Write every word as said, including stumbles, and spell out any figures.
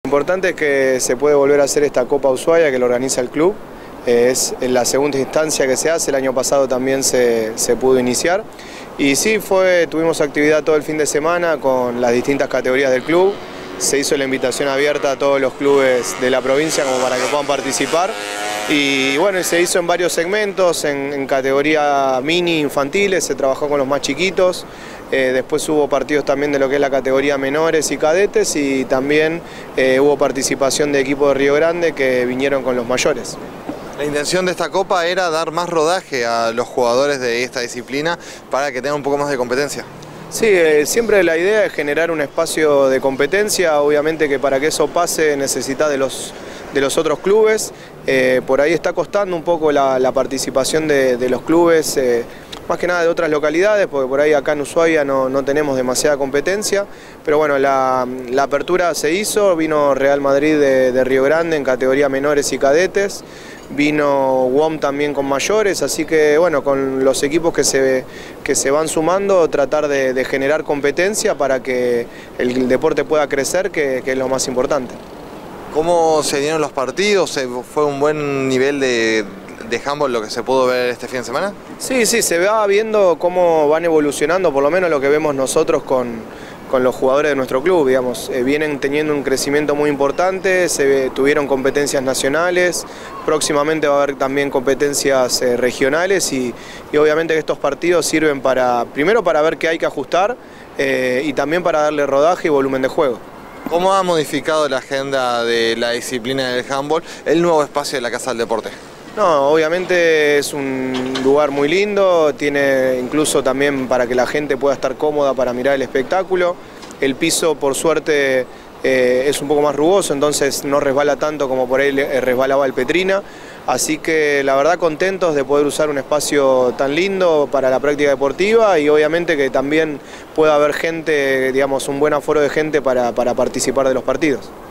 Lo importante es que se puede volver a hacer esta Copa Ushuaia que lo organiza el club. Es la segunda instancia que se hace, el año pasado también se, se pudo iniciar. Y sí, fue, tuvimos actividad todo el fin de semana con las distintas categorías del club. Se hizo la invitación abierta a todos los clubes de la provincia como para que puedan participar. Y bueno, se hizo en varios segmentos, en, en categoría mini infantiles, se trabajó con los más chiquitos. Eh, después hubo partidos también de lo que es la categoría menores y cadetes y también eh, hubo participación de equipos de Río Grande que vinieron con los mayores. La intención de esta Copa era dar más rodaje a los jugadores de esta disciplina para que tengan un poco más de competencia. Sí, eh, siempre la idea es generar un espacio de competencia, obviamente que para que eso pase necesita de los, de los otros clubes. Eh, por ahí está costando un poco la, la participación de, de los clubes, eh, más que nada de otras localidades, porque por ahí acá en Ushuaia no, no tenemos demasiada competencia, pero bueno, la, la apertura se hizo, vino Real Madrid de, de Río Grande en categoría menores y cadetes, vino U O M también con mayores, así que bueno, con los equipos que se, que se van sumando, tratar de, de generar competencia para que el deporte pueda crecer, que, que es lo más importante. ¿Cómo se dieron los partidos? ¿Fue un buen nivel de, de handball lo que se pudo ver este fin de semana? Sí, sí, se va viendo cómo van evolucionando, por lo menos lo que vemos nosotros con, con los jugadores de nuestro club, digamos. Eh, vienen teniendo un crecimiento muy importante, se tuvieron competencias nacionales, próximamente va a haber también competencias eh, regionales y, y obviamente que estos partidos sirven para, primero para ver qué hay que ajustar eh, y también para darle rodaje y volumen de juego. ¿Cómo ha modificado la agenda de la disciplina del handball el nuevo espacio de la Casa del Deporte? No, obviamente es un lugar muy lindo, tiene incluso también para que la gente pueda estar cómoda para mirar el espectáculo. El piso, por suerte, eh, es un poco más rugoso, entonces no resbala tanto como por ahí resbalaba el Petrina. Así que la verdad contentos de poder usar un espacio tan lindo para la práctica deportiva y obviamente que también pueda haber gente, digamos, un buen aforo de gente para, para participar de los partidos.